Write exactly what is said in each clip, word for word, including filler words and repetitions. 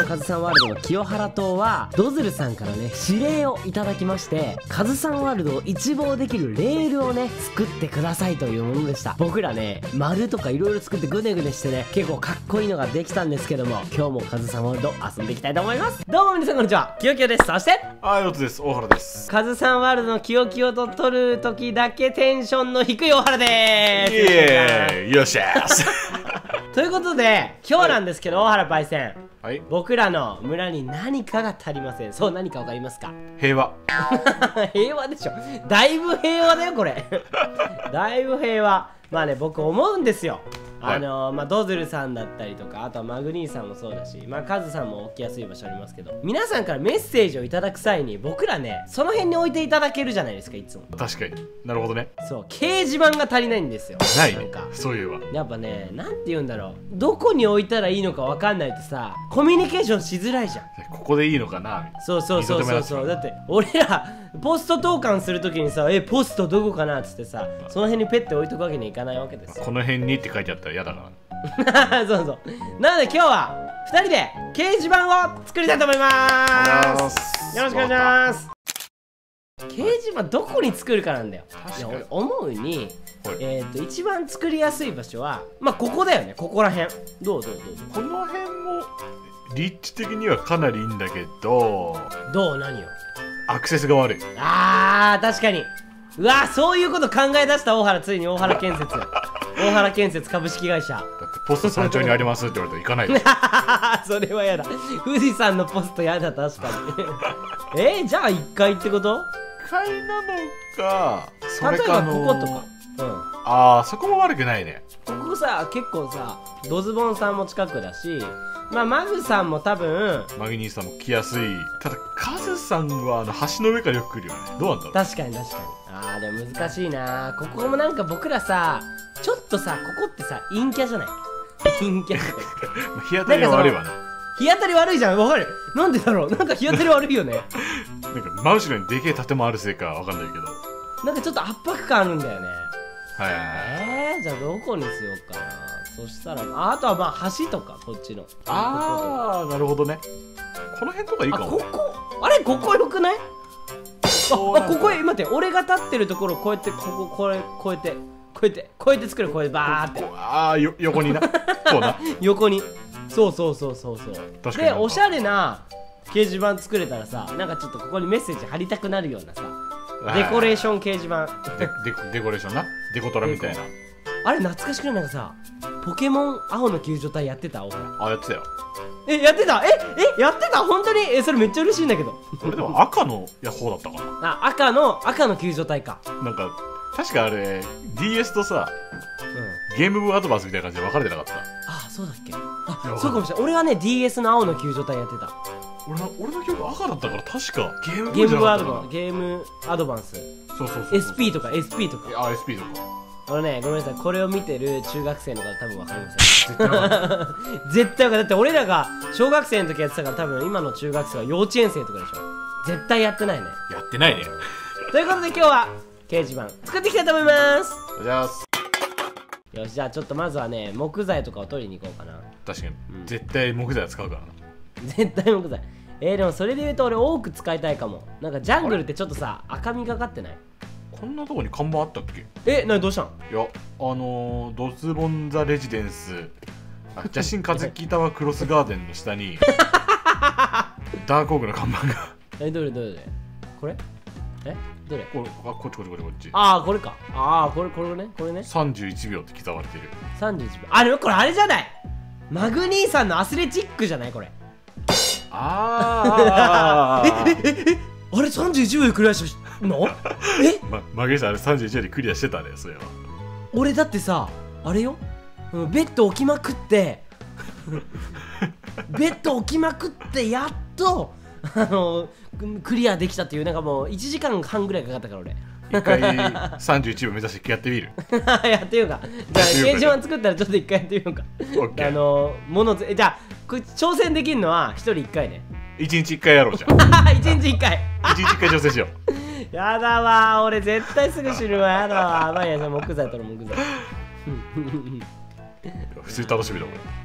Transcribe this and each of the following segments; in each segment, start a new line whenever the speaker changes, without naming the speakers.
のカズさんワールドの清原島はドズルさんからね指令をいただきまして、カズさんワールドを一望できるレールをね作ってくださいというものでした。僕らね丸とかいろいろ作ってグネグネしてね結構かっこいいのができたんですけども、今日もカズさんワールド遊んでいきたいと思います。どうも皆さんこんにちは、キヨキヨです。そして
あーよつです。大原です。
カズさんワールドのキヨキヨと撮る時だけテンションの低い大原でーす。
イエーイよっしゃーす
ということで今日なんですけど、大原パイセン、
はい、
僕らの村に何かが足りません。そう、何かわかりますか？
平和
平和でしょ。だいぶ平和だよこれだいぶ平和。まあね、僕思うんですよ。あのー、はい、まあドズルさんだったりとか、あとはマグニーさんもそうだし、まあカズさんも置きやすい場所ありますけど、皆さんからメッセージをいただく際に僕らねその辺に置いていただけるじゃないですか、いつも。
確かに。なるほどね。
そう、掲示板が足りないんですよ。
ないね、
なんか
そういえば。
やっぱね、なんて言うんだろう、どこに置いたらいいのかわかんないとさ、コミュニケーションしづらいじゃん。
ここでいいのかな。
そうそうそうそうそう。だって俺らポスト投函するときにさ、えポストどこかなっつってさ、その辺にペッて置いとくわけにいかないわけですよ。
この辺にって書いてあったら嫌だから
そうそう。なので今日はふたりで掲示板を作りたいと思います。よろしくお願いします。掲示板どこに作るかなんだよ。いや俺思うに、えっと一番作りやすい場所はまあここだよね。ここら辺。どうどうどうどう。
この辺も立地的にはかなりいいんだけど、
どう何よ。
アクセスが悪い。
あー確かに。うわそういうこと考え出した大原。ついに大原建設大原建設株式会社。だって
ポスト山頂にありますって言われたら行かない
それはやだ。富士山のポストやだ。確かにえー、じゃあいっかいってこと？
いっかいなのか、それ
例えば
かの
こことか。うん。
ああ、そこも悪くないね。
ここさ結構さドズボンさんも近くだし、まあマグさんも多分
マグニーさんも来やすい。ただカズさんはあの橋の上からよく来るよね。どうなんだろう。
確かに確かに。あーでも難しいな。ここもなんか僕らさちょっとさ、ここってさ陰キャじゃない？陰キャとか
日当たりは悪いわな。
日当たり悪いじゃん。わかる。なんでだろう。なんか日当たり悪いよね
なんか真後ろにでけえ建物あるせいかわかんないけど、
なんかちょっと圧迫感あるんだよね。
はいはいはい。
えー、じゃあどこにしようかな。そしたら あ, あとはまあ橋とかこっちの。
ああなるほどね。この辺とかいいかも。
あここあれここよくない？あここへ待って、俺が立ってるところこうやってこここれこうやってこうやってこうやって作る。これバーって
ああよ横になそうな
横に。そうそうそうそうそう。
確かに
でおしゃれな掲示板作れたらさ、なんかちょっとここにメッセージ貼りたくなるようなさデコレーション掲示板
デ, デ, デコレーションな。デコトラみたいな。
あれ懐かしくない？なんかさポケモン青の救助隊やってた？
あやってたよ。
えやってた？ええやってた？本当に？えそれめっちゃ嬉しいんだけど
俺でも赤のや方だったかな
あ赤の赤の救助隊か。
なんか確かあれ ディーエス とさ、うん、ゲームボーイアドバンスみたいな感じで分かれてなかった？
あそうだっけ。あそうかもしれない。俺はね ディーエス の青の救助隊やってた。
俺の俺の記憶赤だったから確かゲームボ
ーイじゃなかった
かな。
ゲームアドバンス。
そうそうそう
エスピー とか エスピー とか。
あ エスピー とか。
あのねごめんなさい、これを見てる中学生の方多分分かりません。絶対分かる絶対分かる。だって俺らが小学生の時やってたから多分今の中学生は幼稚園生とかでしょ。絶対やってないね。
やってないね。
ということで今日は掲示板作っていきたいと思います。
お願いします。
よし、じゃあちょっとまずはね木材とかを取りに行こうかな。
確かに、うん、絶対木材使うからな。
絶対木材。えー、でもそれで言うと俺多く使いたいかも。なんかジャングルってちょっとさ赤みがかってない？
こんなとこに看板あったっけ？
え、なにどうしたん？
いや、あのー、ドズボンザレジデンスあジャシンカズキタワクロスガーデンの下にダークオークの看板が
え、どれどれどれ？これ？えどれ？
これあこっちこっちこっちこっち。
ああこれか。ああこれこれねこれね。
さんじゅういちびょうって刻まれてる。
さんじゅういちびょう。あれこれあれじゃない？マグニーさんのアスレチックじゃないこれ？
ああ
ええええあれさんじゅういちびょうでクリアしたの？え
ま、マグニーさんあれさんじゅういちびょうでクリアしてたね。それは
俺だってさあれよ、うん、ベッド置きまくってベッド置きまくってやっとあのクリアできたっていう。なんかもういちじかんはんぐらいかかったから俺
一回さんじゅういちびょう目指してやってみる
やってみようか。じゃあ掲示板作ったらちょっと一回やってみようか。あのものじゃあこれ挑戦できるのはひとりいっかいね。
いちにちいっかいやろうじゃん。
いちにちいっかい
いちにちいっかい挑戦しよ
うやだわ俺絶対すぐ死ぬわ。やだわ。まあいいや、じゃあ木材取る木材
普通に楽しみだこれ。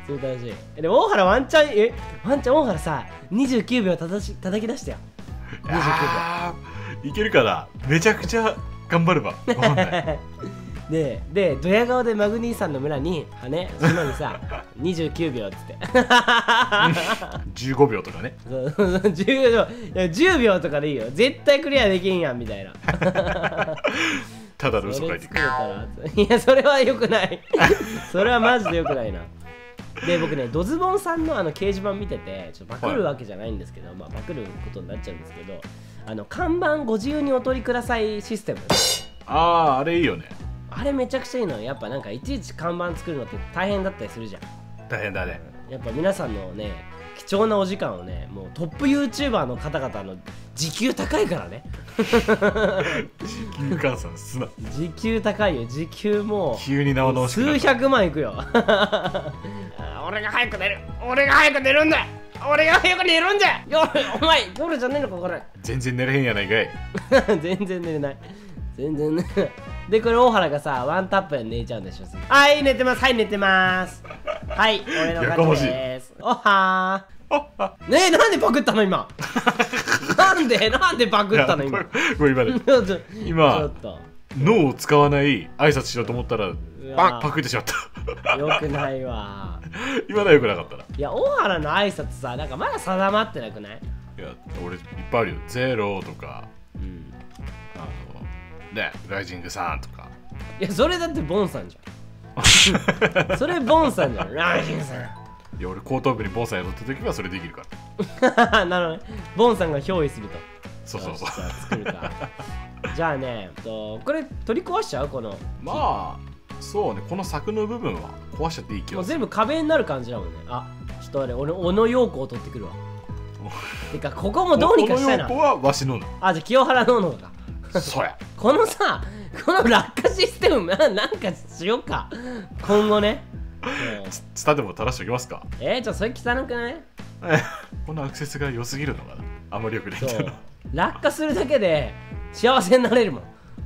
普通楽しい。えでも大原ワンチャンえワンチャン大原さにじゅうきゅうびょうたたし叩き出してよ。
あーいけるかな。めちゃくちゃ頑張ればわかんない
ででドヤ顔でマグニーさんの村にはね島にさにじゅうきゅうびょうっつって
じゅうごびょうとかね。
そうそうじゅうびょういやじゅうびょうとかでいいよ。絶対クリアできんやんみたいな
ただの嘘書いていく。
それ作れたらいやそれはよくないそれはマジでよくないな。で僕ねドズボンさんのあの掲示板見ててちょっとパクるわけじゃないんですけど、はい、まあパクることになっちゃうんですけど、あの看板ご自由にお取りくださいシステム。
あああれいいよね。
あれめちゃくちゃいいの。やっぱなんかいちいち看板作るのって大変だったりするじゃん。
大変だね。
やっぱ皆さんのね貴重なお時間をねもうトップ YouTuber の方々の時給高いからね
時給換算すな。
時給高いよ。時給もう
急に生々しくなった。
数百万いくよ俺が早く寝る俺が早く寝るんだ俺が早く寝るんだ夜お前夜じゃねえのかこれ
全然寝れへんやないかい
全然寝れない全然寝れないでこれ大原がさワンタップで寝ちゃうんでしょ。はい寝てますはい寝てますはい俺の勝ちですおはーねえなんでパクったの今なんでなんでパクったの今
ごめん今ね今
ちょっと
脳を使わない挨拶しようと思ったらパパクってしまった
よくないわ
今のはよくなかったな。
いや大原の挨拶さなんかまだ定まってなくない？
いや俺いっぱいあるよ。ゼロとか、
うん、
あのねライジングさんとか。
いやそれだってボンさんじゃんそれボンさんじゃんライジングさん。
いや俺後頭部にボンさんやった時はそれできるか
らなるほどね。ボンさんが憑依すると。
そうそうそう。
じゃあ作るかじゃあねとこれ取り壊しちゃうこの
まあそうねこの柵の部分は壊しちゃっていい気がする。
もう全部壁になる感じだもんね。あちょっとあれ俺小野陽子を取ってくるわてかここもどうにかしたいな。
この陽子はわしのな。
あじゃあ清原ののか
そうや
このさこの落下システムななんかしようか今後ね
ツタでも垂らしておきますか。
えー、ちょっとそれ汚くない？
このアクセスが良すぎるのかな。あんまり良くないんだ
そう
な。
落下するだけで幸せになれるもん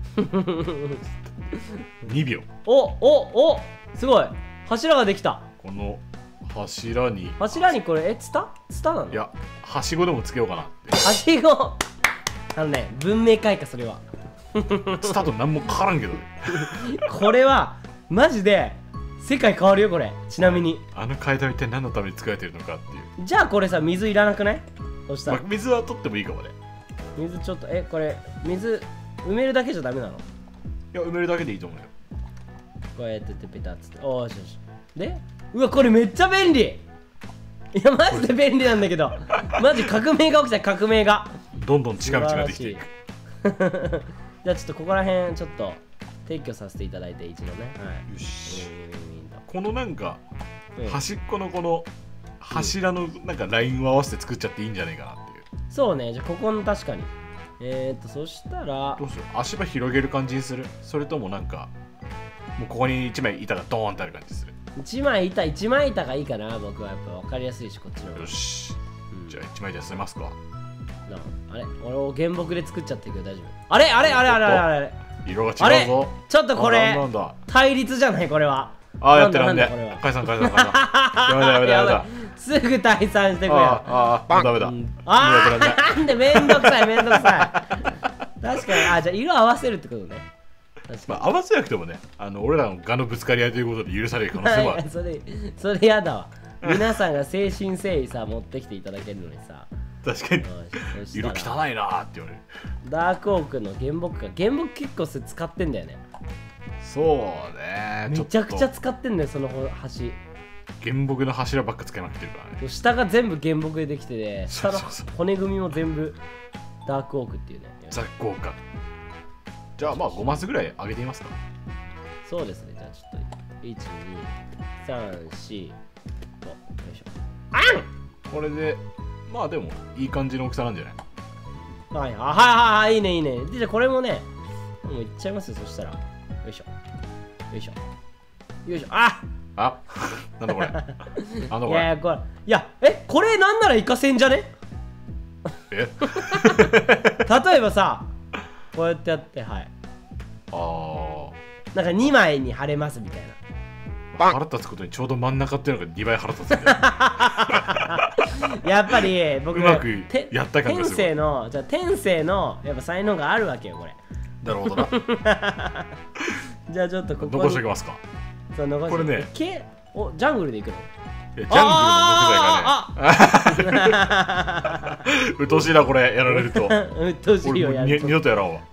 にびょう。
おおおすごい柱ができた。
この柱に
柱にこれえツタツタなの？
いやはしごでもつけようかなって
はしごあのね文明開化それは
ツタと何も変わらんけどね
これはマジで世界変わるよこれ。ちなみに
あの階段一体何のために作られてるのかっていう。
じゃあこれさ水いらなくない？そしたら、
まあ、水は取ってもいいかもね。
水ちょっとえこれ水埋めるだけじゃダメなの？
いや埋めるだけでいいと思うよ。
こうやっててペタッつっておーしよしでうわこれめっちゃ便利。いやマジで便利なんだけどマジ革命が起きた革命が
どんどん近道ができていく
じゃあちょっとここら辺ちょっと撤去させていただいて一度ね。はい
よし
うん
このなんか、
うん
端っこのこの柱のなんかラインを合わせて作っちゃっていいんじゃないかなっていう。
そうねじゃあここの確かにえー、っとそしたら
どうしよう足場広げる感じにする？それともなんかもうここにいちまい板がドーンってある感じする？
いちまい板いちまい板がいいかな。僕はやっぱ分かりやすいしこっちの方が
よし、
うん
じゃあいちまいで済ますか。
なあれ俺を原木で作っちゃってるけど大丈夫？あれあれあれあれあれあれ
色が
あれ
違うぞ。
ちょっとこれ
なんだなんだ
対立じゃゃないこれは。
ああやってるなんで
なんだこれは
解散解散解散やめだやめだやめだ
すぐ退散してくれよ。
あああダメだ、
うん、
苦手
あ
だね
ーなんでめんどくさいめんどくさい確かにあじゃあ色合わせるってことね。確か
まあ合わせなくてもねあの俺らの我のぶつかり合いということで許される可能性もある
にそれそれやだわ皆さんが誠心誠意さ持ってきていただけるのにさ
確かに
よしそ
色
したら
汚いなーって言われる。
ダークオークの原木か原木結構それ使ってんだよね。
そうね
めちゃくちゃ
ょっ
使ってんだよその橋。
と原木の柱ばっか使いまくってるからね。
下が全部原木でできてて下の
そうそうそう
骨組みも全部ダークオークっていうね。
ザ・豪華。じゃあまあごマスぐらい上げてみますか。
そうですねじゃあちょっといちにさんよんごよいしょあん
これでまあでもいい感じの大きさなんじゃない？
はいはいはいはいいいねいいね。でじゃあこれもねもういっちゃいますよ。そしたらよいしょよいしょよいしょあ
あなんだこれなんだこれ
いやいやこれいやえこれなんならイカせんじゃね
え
例えばさこうやってやってはい
あ
なんかにまいに貼れますみたいな。
腹立つことにちょうど真ん中っていうのがにばい腹立つんだよ
やっぱり僕
うまく
て
やった感が
天
すごい
性のじゃあ天性のやっぱ才能があるわけよこれ。
なるほどな
じゃあちょっとここに
残しておきますか。
そう残して
これね
けおジャングルで行くの？
いやジャングルの木材がねうっとうしいなこれやられると
うっとうしい
俺もう
よやると
に二度とやらんわ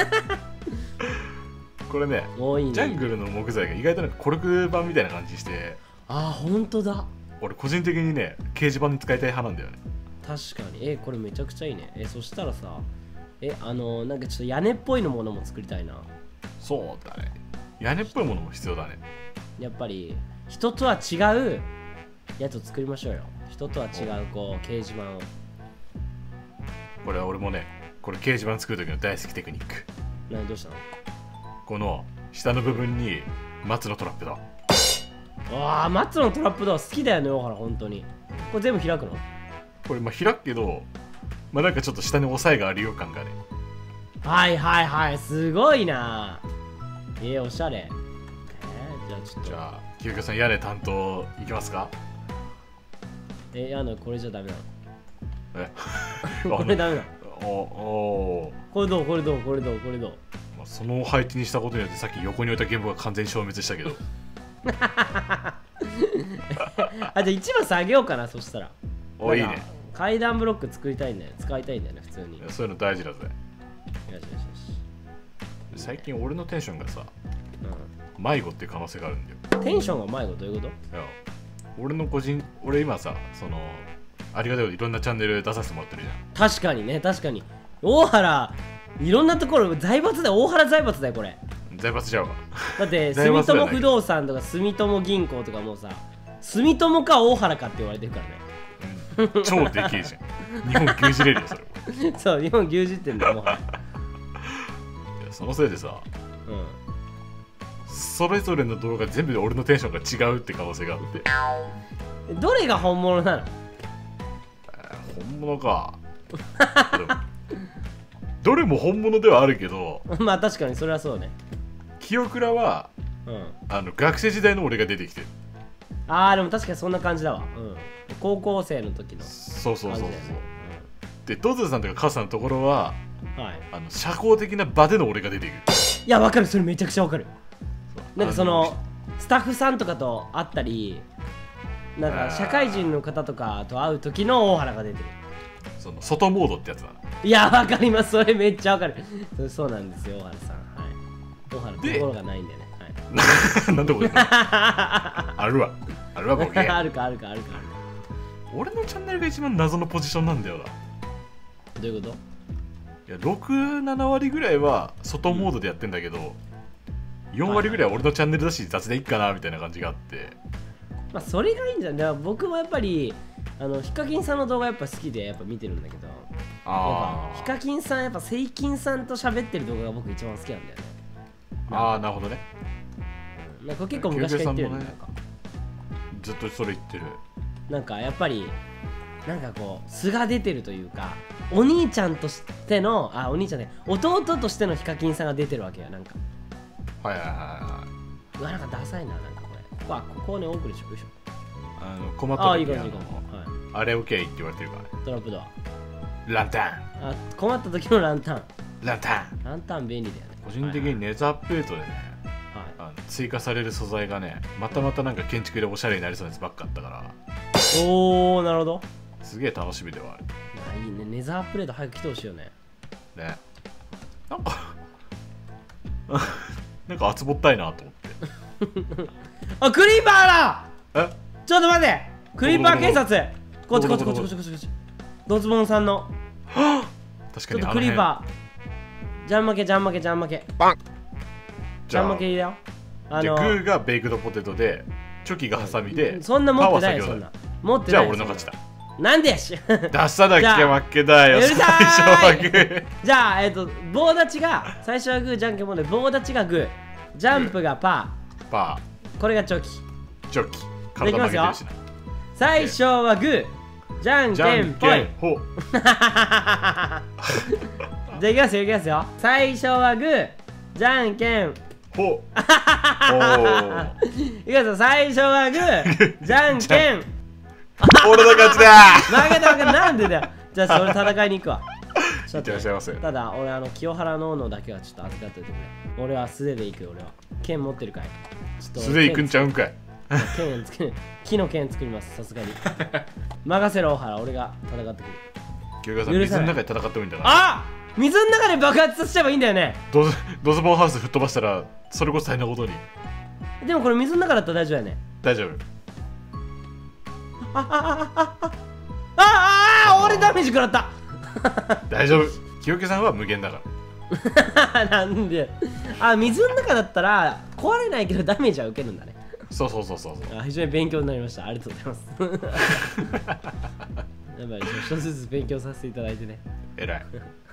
これね
多いね。
ジャングルの木材が意外となんかコルク板みたいな感じして
あーほんとだ。
俺個人的にね掲示板に使いたい派なんだよね。
確かにえこれめちゃくちゃいいね。えそしたらさえあのー、なんかちょっと屋根っぽいのものも作りたいな。
そうだね屋根っぽいものも必要だね。
やっぱり人とは違うやつを作りましょうよ。人とは違うこう掲示板を。
これは俺もねこれ掲示板作る時の大好きテクニック。
何どうしたの？
この下の部分に松のトラップだ。
わあ松のトラップドア好きだよね大原本当に。これ全部開くの？
これまあ開くけどまあなんかちょっと下に押さえがあるよ感がね。
はいはいはいすごいな。えー、おしゃれ。えー、じゃあちょっと
じゃあ清香さん屋根担当いきますか。
えあのこれじゃダメな
え
の？これダメなの？
おお
これどうこれどうこれどうこれどう？
まあその配置にしたことによってさっき横に置いた原木が完全に消滅したけど
あじゃあ一番下げようかな。そしたら
おいいね
なんか階段ブロック作りたいんだよ使いたいんだよね普通に。よし
そういうの大事だぜ。
よしよし。
最近俺のテンションがさ
う
迷子っていう可能性があるんだよ。
ん、テンションが迷子どういうこと？
いや俺の個人俺今さそのありがたいこといろんなチャンネル出させてもらってるじゃん。
確かにね確かに大原いろんなところ財閥だよ大原財閥だよこれ。
財閥ちゃうわ
だって
財
住
閥じゃない
友不動産とか住友銀行とかもうさ住友か大原かって言われてるからね。
うん超でけえじゃん日本牛耳れるよそれは
そう日本牛耳ってんだよもはや。
いやそのせいでさ
う
それぞれの動画全部で俺のテンションが違うって可能性があって
んどれが本物なの？
本物かでもどれも本物ではあるけど
まあ確かにそれはそうね。
清倉は
うん
あの学生時代の俺が出てきてる。
あーでも確かにそんな感じだわ。うん高校生の時の
そうそうそうそう
感じだよね。
でドズルさんとかカズさんのところは
うんはい
あの社交的な場での俺が出てくる。
いやわかるそれめちゃくちゃわかる。なんかそ
あ
のスタッフさんとかと会ったりなんか
あー
社会人の方とかと会う時の大原が出てる。
その外モードってやつだな。
いやわかりますそれめっちゃわかる。そそうなんですよ大原さん。はい大原
で
心がないんでね。はい
なんでこれあるわあるわボケ
あるかあるかあるかあるか。
俺のチャンネルが一番謎のポジションなんだよな。
どういうこと？
いやろく、ななわりぐらいは外モードでやってんだけど、うん、よんわりぐらいは俺のチャンネルだし雑でいっかなみたいな感じがあって、
まあそれがいいんじゃない。僕もやっぱりあのヒカキンさんの動画やっぱ好きでやっぱ見てるんだけど、やっ
あ
ぱヒカキンさんやっぱセイキンさんと喋ってる動画が僕一番好きなんだよね。
ああなるほどね。
なんか結構昔から言ってるよね。
ねずっとそれ言ってる。
なんかやっぱりなんかこう素が出てるというかお兄ちゃんとしてのあお兄ちゃんね弟としてのヒカキンさんが出てるわけよ。なんか
はいはいはいはいう
わなんかダサいななんかこれここはここをね奥でしょよいしょ。
あの困った
あいい
時に
感じいい感じ。はい
あれ OK って言われてるからね。
トラップドア
ランタン
あ困った時のランタン
ランタン
ランタン便利だよね。
個人的にネザープレートでね、
はい、
あの追加される素材がねまたまたなんか建築でおしゃれになりそうなやつばっかあったから
おおなるほど。
すげえ楽しみではある
いやいいねネザープレート早く来てほしいよね。
ね。なんかなんか厚ぼったいなと思って
あクリーパーだ。
え
ちょっと待ってクリーパー警察こっちこっち
どこどこ
こっちこっちこっちこっちドツボンさんの
確かに
ちょっとクリーパージャン負けジャン負けジャン負け
パン
ジ
じゃあ
ャン負けいいだよ。あ
じゃあグーがベイクドポテトでチョキがハサミで
そんな持ってないよ
パワー先ほど
そんな持って
じゃ
ない
あ俺の勝ちだ。
なんでやし
出さなきゃ負けだよ
うるさい
最初はグー
じゃあえっと棒立ちが最初はグーじゃんけんぽんで棒立ちがグージャンプがパ
パ
ーこれがチョキ
ーチョキ体負けてるしな
最初はグーじゃん
じゃん
けんぽい
けんほ
じゃあいきますよいきますよ最初はグーじゃんけん
ほうお
いきますよ、最初はグーじゃんけん
俺の勝ちだ
負けた負けた、なんでだよ。じゃあそれ戦いに行くわ。ちょっと
いってらっしゃいませ。
ただ俺あの清原の斧だけはちょっと預かっておいてくれ。俺は素手で行くよ。俺は剣持ってるかい。ちょっと
素で行くんちゃうんかい。
剣作る、木の剣作ります、さすがに。任せろ大原、俺が戦ってくる。
清川さん、水の中で戦ってもいいんだな。
あ、水の中で爆発させちゃえばいいんだよね。
ドズドズボンハウス吹っ飛ばしたらそれこそ大変なことに。
でもこれ水の中だったら大丈夫だよね。
大丈夫。
あああああああ、俺ダメージ食らった。
大丈夫。清家さんは無限だか
なんで、あ、水の中だったら壊れないけどダメージは受けるんだね。
ら。そうそうそうそうそう。
あ、非常に勉強になりました。ありがとうございます。やばい、ちょっとずつ勉強させていただいてね。
えらい。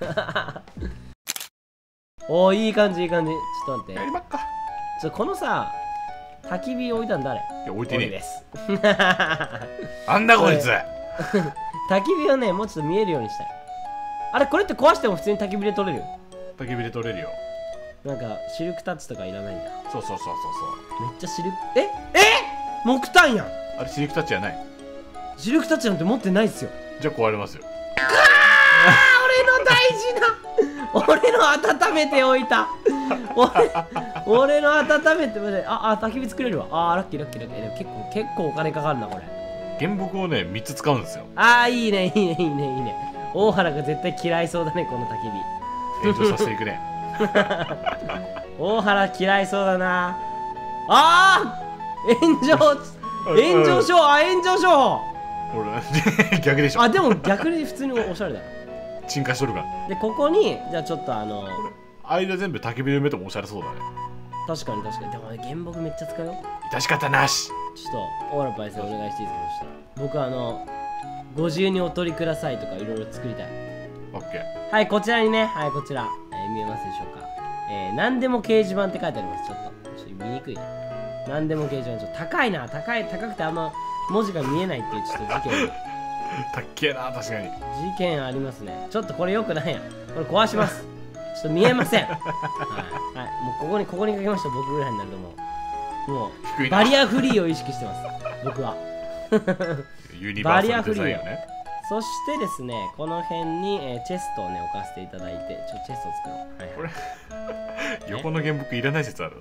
おお、いい感じいい感じ。ちょっと待って
やり。まっか。
ちょこのさ、焚き火置いたん誰？
いや置いてねえ。
俺です。
あんだこいつ。
焚き火をね、もうちょっと見えるようにしたい。あれ、これって壊しても普通に焚き火で取れる？
焚き火で取れるよ。
なんかシルクタッチとかいらないんだ。
そうそうそうそうそう。
めっちゃシルク、ええ木炭やん。
あれシルクタッチじゃない。
シルクタッチなんて持ってないっすよ。
じゃあ壊れますよ。
俺の大事な俺の温めておいた俺俺の温めておいた。ああ、焚き火作れるわ。ああ、ラッキーラッキーラッキー。でも結構結構お金かかるなこれ。
原木をねみっつ使うんですよ。
ああ、いいねいいねいいねいいね。大原が絶対嫌いそうだね、この焚き
炎上させていくね。
火。大原嫌いそうだな。ああ、炎上炎上しよう。あ、炎上しよ
俺逆でし
う。
ょ。
あ、でも逆に普通におしゃれだよ。
沈下しとるから。
で、ここにじゃあちょっとあの
間全部焚き火で埋めてもおしゃれそうだね。
確かに確かに。でもね、原木めっちゃ使うよ。
致し方なし。
ちょっとオーラパイセンお願いしていいですか。そしたら僕あのご自由にお取りくださいとかいろいろ作りたい。
オッケー。
はい、こちらにね、はい、こちら、えー見えますでしょうか。えー、何でも掲示板って書いてあります。ちょっとちょっと見にくいね。何でも掲示板、ちょっと高いな、高い高くてあんま文字が見えないっていうちょっと事件
たっけえな、確かに。
事件ありますね。ちょっとこれよくないやん。これ壊します。ちょっと見えません。はい、はい、もうここにここにかけました。僕ぐらいになるともうもうバリアフリーを意識してます僕は。
ユニバーサルデザインよね。
そしてですね、この辺に、えーチェストをね置かせていただいて、ちょっとチェストを作ろう。はいはい、
これ横の原木いらない説ある。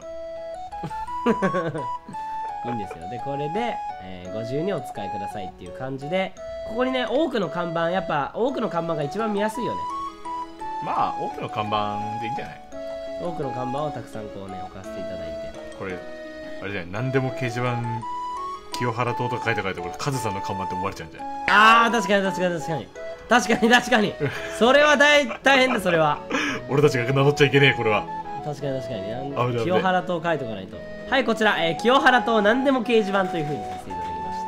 いいんですよ。でこれで、えーご自由にお使いくださいっていう感じで、ここにね多くの看板、やっぱ多くの看板が一番見やすいよね。
まあ多くの看板でいいんじゃない。
多くの看板をたくさんこうね置かせていただいて、
これあれじゃない、何でも掲示板清原島とか書いて書いて、これカズさんの看板って思われちゃうんじゃない。
あー、確かに確かに確かに確かに確かにそれは大大変だ。それは
俺たちが名乗っちゃいけねえ、これは。
確かに確かに。なん
危ない危ない
清原島書いとかないと。はい、こちら、えー清原島何でも掲示板という風にさせていただきました。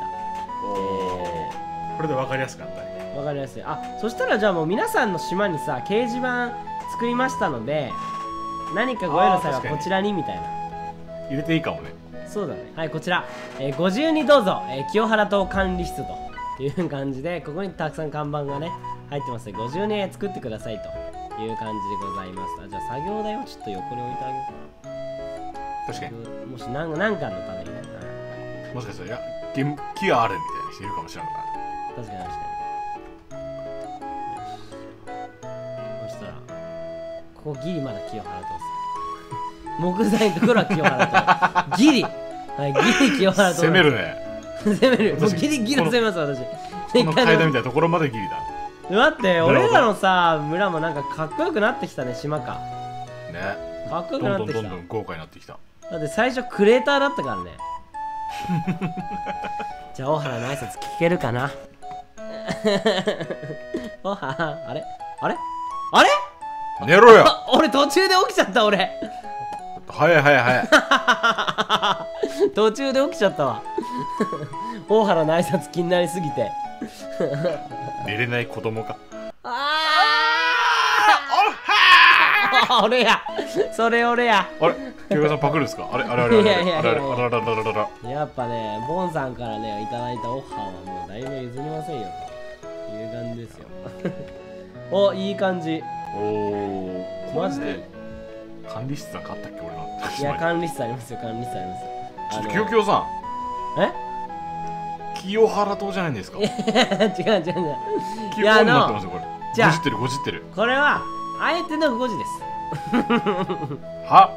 おお、これで分かりやすかったね。
わかりやすい。あ、そしたらじゃあもう皆さんの島にさ掲示板作りましたので、何かご用の際は
あー確かに
こちらにみたいな。
入れていいかもね。
そうだね。はい、こちら、えーご自由にどうぞ、えー清原島管理室という感じで、ここにたくさん看板がね入ってますので、ご自由に作ってくださいという感じでございます。あ、じゃあ作業台をちょっと横に置いてあげようか
確かに。
な。もし何何かのためにね、はい、
もしかしたら、いや、原木があるみたいな人いるかもしれないか
確かに確かに。そしたらここギリまだ清原島です。木材のところは清原島ギリ、はい、ギリ清原
な。
島
攻めるね。
攻める。もう
私
ギリギリ攻めます私。
この階段みたいなところまでギリだ。
待って、
なるほど
俺らのさ村もなんかかっこよくなってきたね。島か
ね。
かっこよく
ど
なんってきた。
どんどんどん豪華になってきた。
だって最初クレーターだったからね。じゃあ大原の挨拶聞けるかな。大原、あれあれあれ
寝ろよ。
あ、俺途中で起きちゃった俺。
早い早い早い。
途中で起きちゃったわ。大原の挨拶気になりすぎて。
寝れない子供か。
ああ、俺や。それ俺や。
あれ、清川さんパクるんですか。あれあれあれあれ
いやいやいやいや
あれあれあれあれあれあれあれ。
やっぱね、ボンさんからねいただいたオファーはもう誰も譲りませんよという感じですよ。お、いい感じ。
おお。
マジで
管理室なんかあったっけ俺のっ
いや管理室ありますよ、管理室あります。
ちょっと清清さん、
え
清原島じゃないんですか。
違う違う違う。
清原になってますよこれ。
じゃあ
ごじってるごじってる。
これはあえてのごじです。
は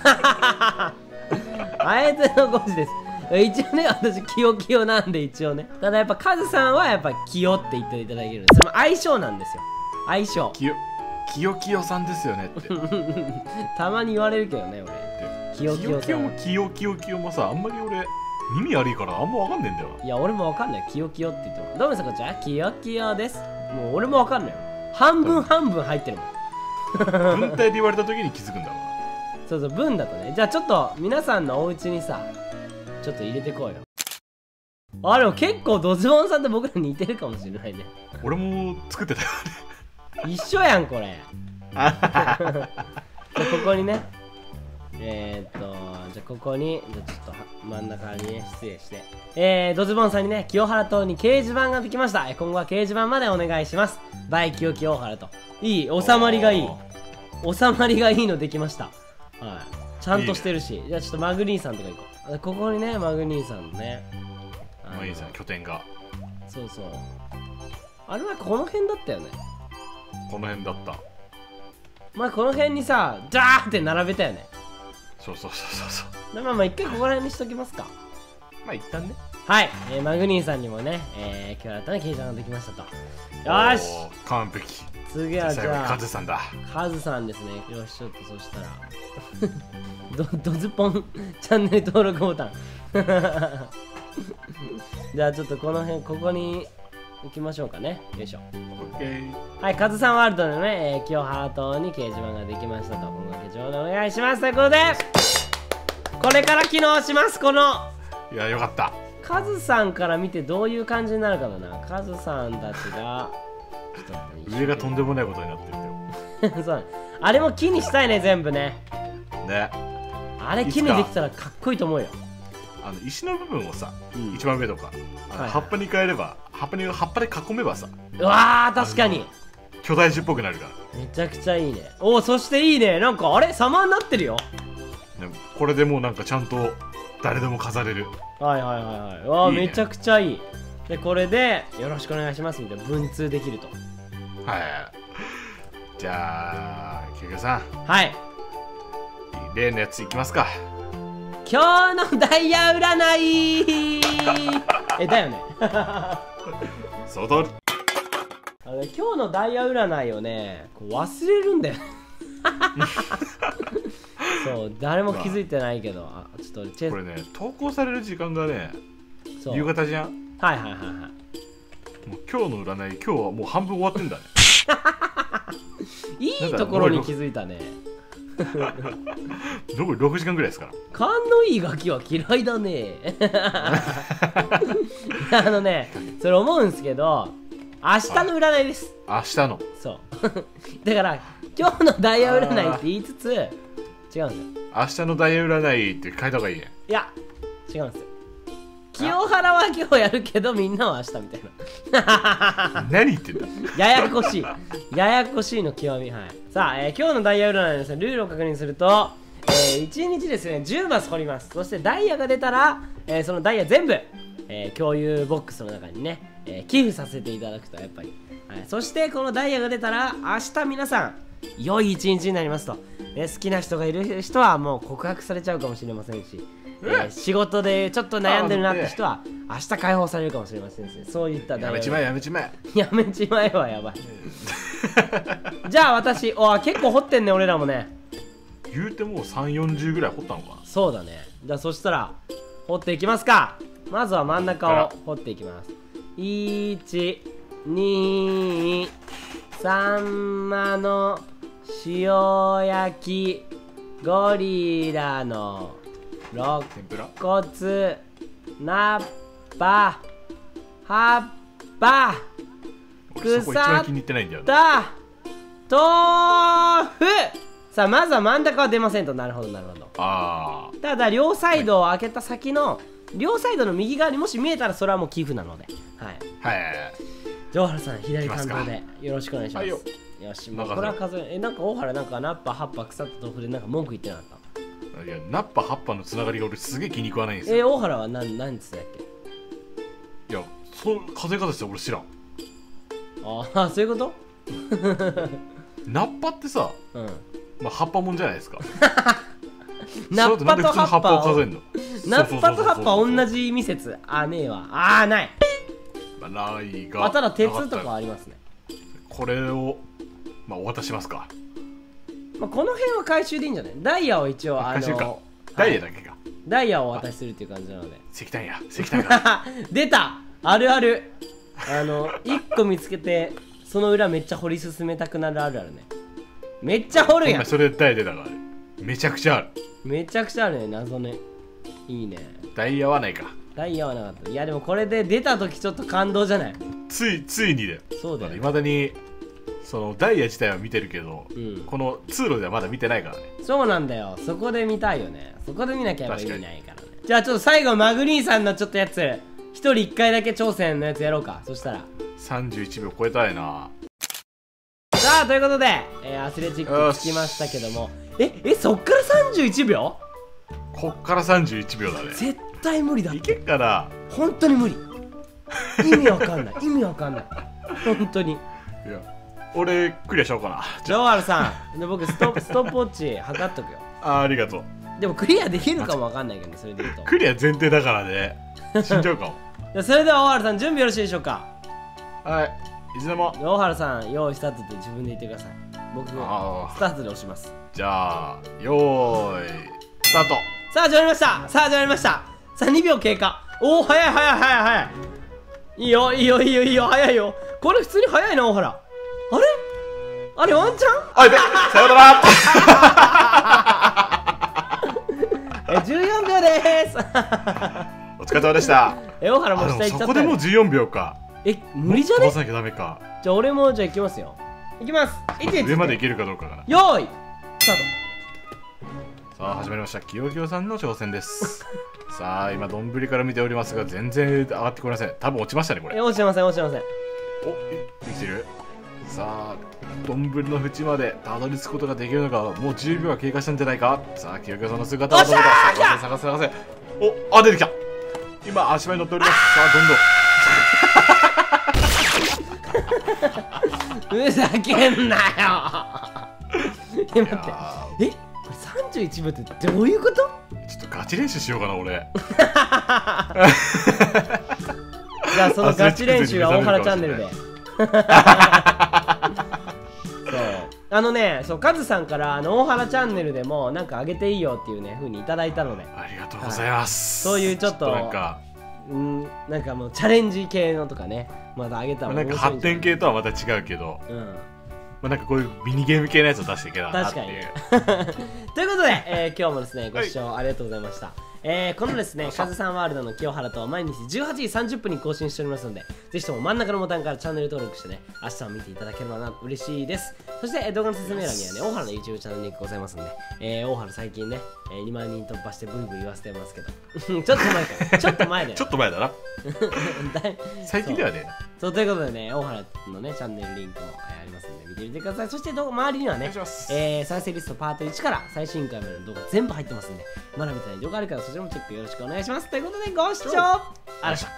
あえてのごじです。一応ね、私清清なんで一応ね。ただやっぱカズさんはやっぱ清って言っていただけるんです。その相性なんですよ、相性。
清清清さんですよねって
たまに言われるけどね、俺。清清さん。
清清も清清清もさ、あんまり俺耳悪いからあんま分かんねえんだよ。
いや俺もわかんない。清清って言ってもどうもさこちゃん清清です。もう俺もわかんないよ。半分半分入ってるもん。
文体で言われた時に気づくんだろうな。
そうそう、文だとね。じゃあちょっと皆さんのお家にさちょっと入れてこうよ。あ、でも結構ドズボンさんと僕ら似てるかもしれないね。
俺も作ってたよね。
一緒やんこれ。じゃあここにね、えー、っとじゃあここにじゃあちょっと真ん中にね失礼して、えー、ドズボンさんにね、清原島に掲示板ができました。今後は掲示板までお願いします。バイ清清原と。いい、収まりがいい、収まりがいいのできました。はい、ちゃんとしてるし。いいね、じゃあちょっとマグニーさんとか行こう。ここにね、マグニーさんのね、
まあいいじゃん、拠点が。
そうそう、あれはこの辺だったよね。
この辺だった。
まあこの辺にさダーって並べたよね。
そうそうそうそうそう。
でまあまあ一回ここら辺にしときますか。
まあ一旦ね。
はい、えー、マグニーさんにもね、えー、今日新たな掲示板ができましたと。よーし、
完璧。
次はじゃあ
カズさんだ。
カズさんですね。よし、ちょっとそしたらド, ドズポンチャンネル登録ボタンじゃあちょっとこの辺、ここに行きましょうかね。よいしょ。はい、カズさんワールドのね、えー、清原島に掲示板ができましたと。この掲示板でお願いしますということで、これから機能します。この
いや、よかった。
カズさんから見てどういう感じになるかだな。カズさんたちがちょっと
上がとんでもないことになってるよ。
そう、あれも木にしたいね、全部ね。
ね、
あれ木にできたらかっこいいと思うよ。
あの石の部分をさ、
うん、
一番上とかあの、はい、葉っぱに変えれば、葉っぱに葉っぱで囲めばさ、
うわー確かに
巨大樹っぽくなるから。
めちゃくちゃいいね。おお、そしていいね。なんかあれ様になってるよ。
これでもうなんかちゃんと誰でも飾れる。
はいはいはいはい。わあ、めちゃくちゃいい。でこれでよろしくお願いしますみたいな文通できると。
はい。じゃあキュウキュウさん、
はい、
例のやついきますか。
今日のダイヤ占いえだよね
その通り。
あのね、今日のダイヤ占いをねこう忘れるんだよそう誰も気づいてないけど、あちょっとチェ
これね投稿される時間がね夕方じゃん。
はいはいはいはい。
もう今日の占い今日はもう半分終わってんだね
いいところに気づいたね
どころくじかんぐらいですから。
勘のいいガキは嫌いだねあのねそれ思うんすけど明日の占いです、
はい、明日の
そうだから今日のダイヤ占いって言いつつ違うんですよ。
明日のダイヤ占いって変えた方がいいね。
いや違うんですよ。清原は今日やるけどみんなは明日みたいな
何言ってんだ
ややこしいややこしいの極み。はい、さあ、えー、今日のダイヤ占いですね、ルールを確認すると、えー、いちにちですねじゅうマス掘ります。そしてダイヤが出たら、えー、そのダイヤ全部、えー、共有ボックスの中にね、えー、寄付させていただくとやっぱり、はい、そしてこのダイヤが出たら明日皆さん良い一日になりますと、ね、好きな人がいる人はもう告白されちゃうかもしれませんし、えー、仕事でちょっと悩んでるなって人は明日解放されるかもしれませんし、そういった
やめちまえやめちまえ
やめちまえはやばいじゃあ私、お結構掘ってんね俺らもね。
言うてもうさんじゅうよんじゅうぐらい掘ったのかな。
そうだね。じゃあそしたら掘っていきますか。まずは真ん中を掘っていきます。いち、に、さんまの塩焼きゴリラの肋骨ナッパ葉っぱ腐った豆腐。さあまずは真ん中は出ませんと。なるほどなるほど。
あ
ただ両サイドを開けた先の両サイドの右側にもし見えたらそれはもう寄付なので、はい
はい。
城原さん左担当でよろしくお願いします。
はい、よ
よし、もうこれは数ええなんか大原なんかナッパ葉っぱ腐った豆腐でなんか文句言ってなかった
いやナッパ葉っぱのつながりが俺すげえ気に食わないんですよ。
えー、大原は何何つったっけ？
いやそう風風ですよ俺知らん。
ああそういうこと？
ナッパってさ、
うん、
まあ葉っぱもんじゃないですか。
ナッパと葉っぱを
数えんの。
ナッパと葉っぱ同じ意味説あねえわ。あーない。
まあ、ないが
あただ鉄とかありますね。
これをまあお渡ししますか。
まあ、この辺は回収でいいんじゃない？ダイヤを一応あの
ダイヤだけか、
ダイヤをお渡しするっていう感じなので。
石炭や石炭が
出たあるある。あのいっこ見つけてその裏めっちゃ掘り進めたくなるあるあるね。めっちゃ掘るやん。
それでダイヤ出たからめちゃくちゃある。
めちゃくちゃあるね謎ね。いいね。
ダイヤはないか。
ダイヤはなかった。いやでもこれで出た時ちょっと感動じゃない？
ついついにだよ。
そうだよ、ね。
いまだにそのダイヤ自体は見てるけど、うん、この通路ではまだ見てないからね。
そうなんだよ。そこで見たいよね。そこで見なきゃやっぱ意味ないからね。じゃあちょっと最後マグニーさんのちょっとやつひとりいっかいだけ挑戦のやつやろうか。そしたら
さんじゅういちびょう超えたいな。
さあということで、えー、アスレチックつきましたけども、ええそっからさんじゅういちびょう？
こっからさんじゅういちびょうだね。
絶対無理だ。
いけっかな。
本当に無理。意味わかんない意味わかんない本当に。い
や俺クリアしようかな。
ジョーアルさんで僕ストストップウォッチ測っとくよ。
あ, ありがとう。
でもクリアできるかもわかんないけど、ね、それで言うと
クリア前提だからね死んじゃうかも。
じゃそれでは大原さん準備よろしいでしょうか？
はいいつでも。
大原さん用意スタートって自分で言ってください。僕スタートで押します。
じゃあよーいスタート。
さあ始まりました。さあ始まりました。さあにびょう経過。おお早い早い早い早い。いいよいいよいいよいいよ早いよ。これ普通に早いな大原。あれあれワンチャン
あいべさような
らえじゅうよんびょうでーす
お疲れ様でした。
え大原もう下行っちゃった。
そこでもうじゅうよんびょうか。
え無理じゃね？
飛ばさなきゃダメか。
じゃあ俺もじゃあ行きますよ。行きます。
上まで行けるかどうかかな。
よーいスター
ト。さあ始まりました。きよきよさんの挑戦です。さあ今丼から見ておりますが全然上がってこれません。多分落ちましたねこれ。
え落ちてません落ちてません。
おできてる。さあ丼の縁までたどり着くことができるのか。もうじゅうびょうは経過したんじゃないか。さあきよきよさんの姿を探せ探せ探せ。おあ出てきた。今足場に乗っております。さ
あどんどんふざけんなよえ待ってえこれさんじゅういちびょうってどういうこと？
ちょっとガチ練習しようかな俺。
じゃあそのガチ練習は大原チャンネルでそうあのねそうカズさんからあの大原チャンネルでもなんか上げていいよっていうね風にいただいたので
ありがとうございます、
はい、そういうちょっと
なんか
うんなんかもうチャレンジ系のとかねまだ上げたら
なんか発展系とはまた違うけど、うんまあ、なんかこういうミニゲーム系のやつを出していけたらなっていう。
ということで、えー、今日もですねご視聴ありがとうございました。はいえー、このですね、カズさんワールドの清原とは毎日じゅうはちじさんじゅっぷんに更新しておりますので、ぜひとも真ん中のボタンからチャンネル登録してね、明日を見ていただければな嬉しいです。そして、えー、動画の説明欄にはね、大原の YouTube チャンネルリンクございますので、えー、大原最近ね、えー、にまんにん突破してブイブイ言わせてますけど、ちょっと前か、ちょっと前だよ。
ちょっと前だな。最近ではね。
そう、ということでね、大原のね、チャンネルリンクも、えー、ありますので、見てみてください。そして、周りにはね、えー、再生リストパートいちから最新回までの動画全部入ってますんで、まだ見てない動画あるからそちらもチェックよろしくお願いします。ということで、ご視聴ありがとうございました。